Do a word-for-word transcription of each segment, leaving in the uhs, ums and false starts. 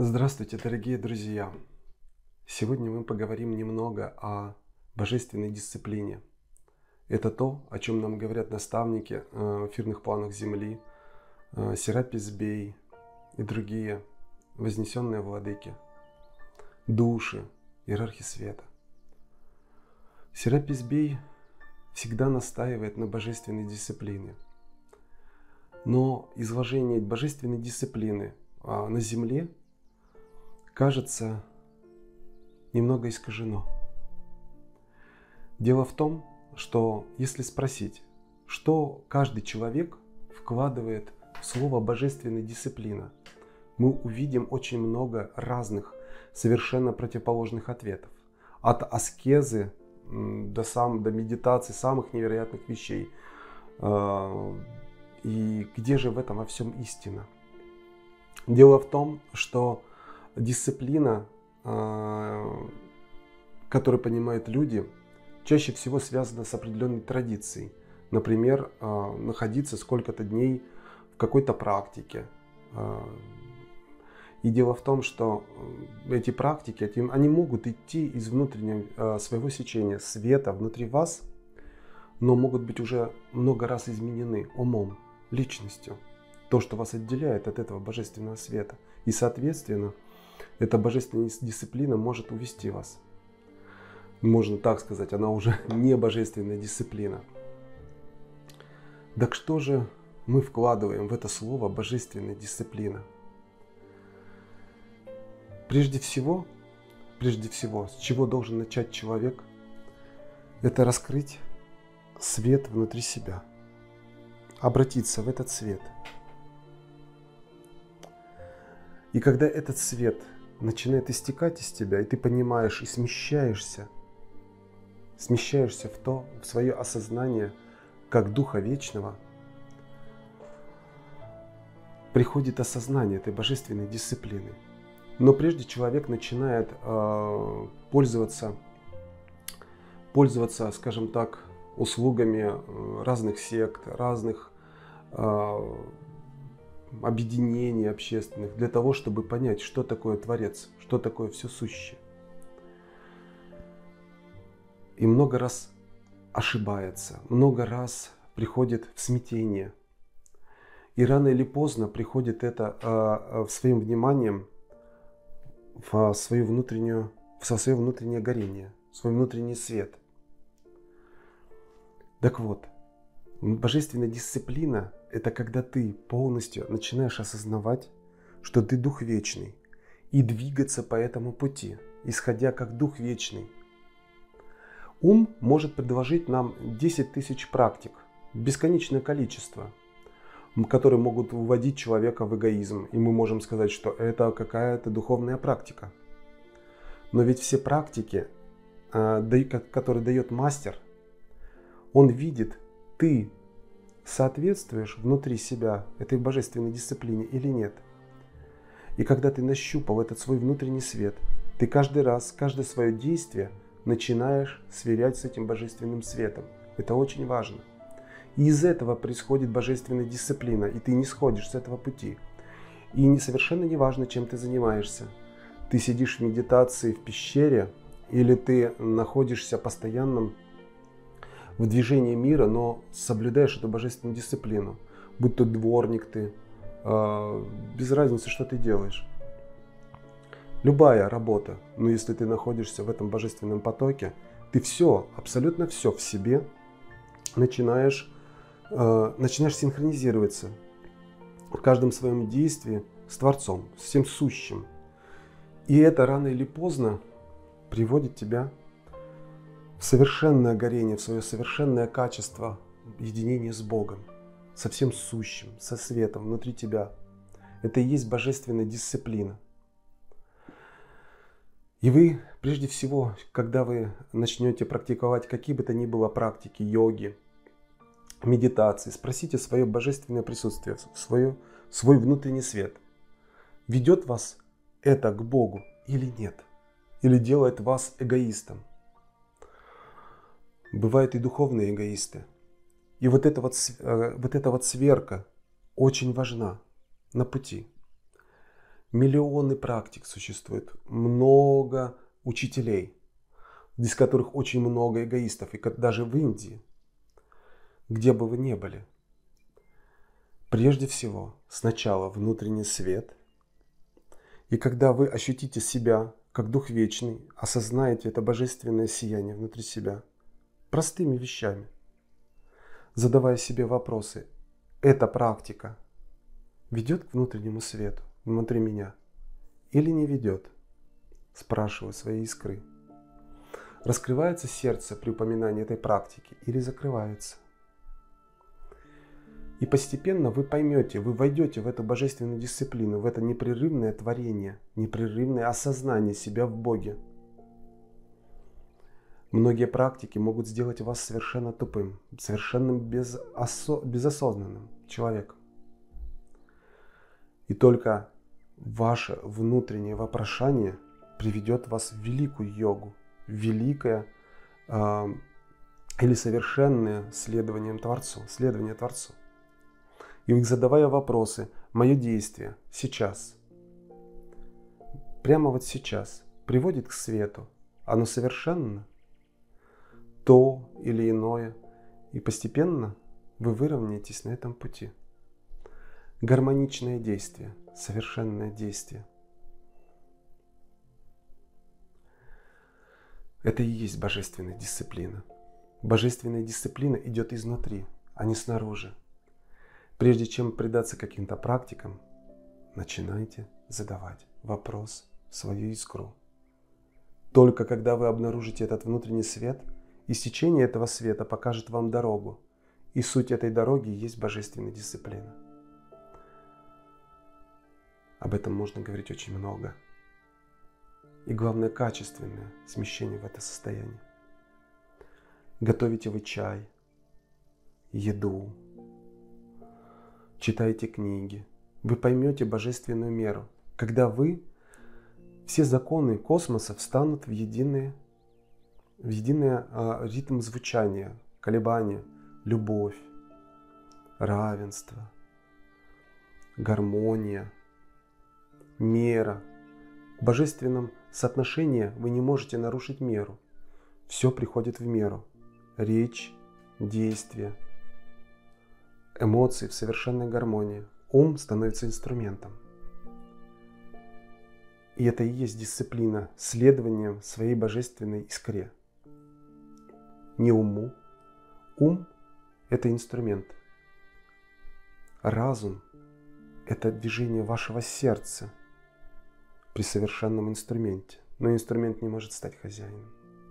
Здравствуйте, дорогие друзья! Сегодня мы поговорим немного о божественной дисциплине. Это то, о чем нам говорят наставники э, в эфирных планах Земли, э, Серапис Бей и другие вознесенные владыки, души, иерархи света. Серапис Бей всегда настаивает на божественной дисциплине. Но изложение божественной дисциплины э, на Земле кажется немного искажено. Дело в том, что если спросить, что каждый человек вкладывает в слово божественная дисциплина, мы увидим очень много разных, совершенно противоположных ответов. От аскезы до, сам, до медитации, самых невероятных вещей. И где же в этом во всем истина? Дело в том, что дисциплина, которую понимают люди, чаще всего связана с определенной традицией. Например, находиться сколько-то дней в какой-то практике. И дело в том, что эти практики, они могут идти из внутреннего своего сечения, света внутри вас, но могут быть уже много раз изменены умом, личностью. То, что вас отделяет от этого божественного света. И, соответственно, эта божественная дисциплина может увести вас. Можно так сказать, она уже не божественная дисциплина. Так что же мы вкладываем в это слово божественная дисциплина? Прежде всего, прежде всего, с чего должен начать человек, это раскрыть свет внутри себя, обратиться в этот свет. И когда этот свет начинает истекать из тебя, и ты понимаешь и смещаешься, смещаешься в то, в свое осознание, как Духа Вечного, приходит осознание этой божественной дисциплины. Но прежде человек начинает э, пользоваться, пользоваться, скажем так, услугами разных сект, разных э, объединений общественных, для того, чтобы понять, что такое Творец, что такое все сущее. И много раз ошибается, много раз приходит в смятение. И рано или поздно приходит это э, в своим вниманием в свою внутреннюю, в свое внутреннее горение, в свой внутренний свет. Так вот, божественная дисциплина – это когда ты полностью начинаешь осознавать, что ты Дух Вечный, и двигаться по этому пути, исходя как Дух Вечный. Ум может предложить нам десять тысяч практик, бесконечное количество, которые могут вводить человека в эгоизм. И мы можем сказать, что это какая-то духовная практика. Но ведь все практики, которые дает мастер, он видит, ты соответствуешь внутри себя этой божественной дисциплине или нет. И когда ты нащупал этот свой внутренний свет, ты каждый раз, каждое свое действие начинаешь сверять с этим божественным светом. Это очень важно. И из этого происходит божественная дисциплина, и ты не сходишь с этого пути. И не, совершенно не важно, чем ты занимаешься. Ты сидишь в медитации в пещере, или ты находишься постоянно в движении мира, но соблюдаешь эту божественную дисциплину. Будь то дворник ты, без разницы, что ты делаешь. Любая работа, но если ты находишься в этом божественном потоке, ты все, абсолютно все в себе начинаешь начинаешь синхронизироваться в каждом своем действии с Творцом, с всем сущим. И это рано или поздно приводит тебя в совершенное горение, в свое совершенное качество единения с Богом, со всем сущим, со светом внутри тебя. Это и есть божественная дисциплина. И вы, прежде всего, когда вы начнете практиковать какие бы то ни было практики, йоги, медитации, спросите свое божественное присутствие, свое, свой внутренний свет. Ведет вас это к Богу или нет? Или делает вас эгоистом? Бывают и духовные эгоисты. И вот эта вот, вот эта вот сверка очень важна на пути. Миллионы практик существует, много учителей, из которых очень много эгоистов, и даже в Индии, где бы вы ни были. Прежде всего, сначала внутренний свет, и когда вы ощутите себя как Дух Вечный, осознаете это божественное сияние внутри себя, простыми вещами, задавая себе вопросы, эта практика ведет к внутреннему свету внутри меня или не ведет? Спрашиваю своей искры. Раскрывается сердце при упоминании этой практики или закрывается? И постепенно вы поймете, вы войдете в эту божественную дисциплину, в это непрерывное творение, непрерывное осознание себя в Боге. Многие практики могут сделать вас совершенно тупым, совершенно безосо- безосознанным человеком. И только ваше внутреннее вопрошание приведет вас в великую йогу, в великое э, или совершенное следование Творцу, следование Творцу. И задавая вопросы, мое действие сейчас, прямо вот сейчас, приводит к свету, оно совершенно то или иное, и постепенно вы выровняетесь на этом пути. Гармоничное действие, совершенное действие. Это и есть божественная дисциплина. Божественная дисциплина идет изнутри, а не снаружи. Прежде чем предаться каким-то практикам, начинайте задавать вопрос в свою искру. Только когда вы обнаружите этот внутренний свет, истечение этого света покажет вам дорогу. И суть этой дороги есть божественная дисциплина. Об этом можно говорить очень много. И главное, качественное смещение в это состояние. Готовите вы чай, еду, читаете книги. Вы поймете божественную меру, когда вы, все законы космоса встанут в единый, в единый а, ритм звучания, колебания, любовь, равенство, гармония, мера. В божественном соотношении вы не можете нарушить меру. Все приходит в меру. Речь, действие, эмоции в совершенной гармонии. Ум становится инструментом. И это и есть дисциплина, следованием своей божественной искре. Не уму. Ум – это инструмент. Разум – это движение вашего сердца при совершенном инструменте. Но инструмент не может стать хозяином.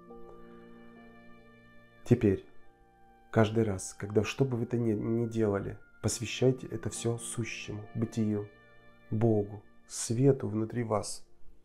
Теперь, каждый раз, когда что бы вы то ни, ни делали, посвящайте это все сущему, бытию, Богу, свету внутри вас.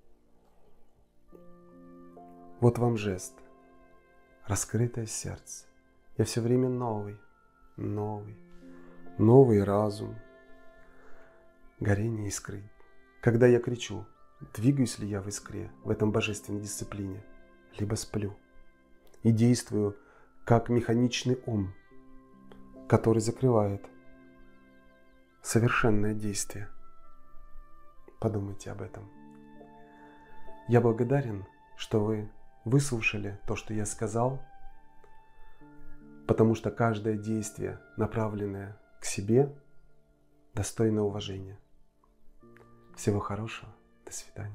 Вот вам жест. Раскрытое сердце. Я все время новый, новый, новый разум, горение искры. Когда я кричу, двигаюсь ли я в искре, в этом божественной дисциплине, либо сплю и действую как механичный ум, который закрывает совершенное действие. Подумайте об этом. Я благодарен, что вы выслушали то, что я сказал, потому что каждое действие, направленное к себе, достойно уважения. Всего хорошего. До свидания.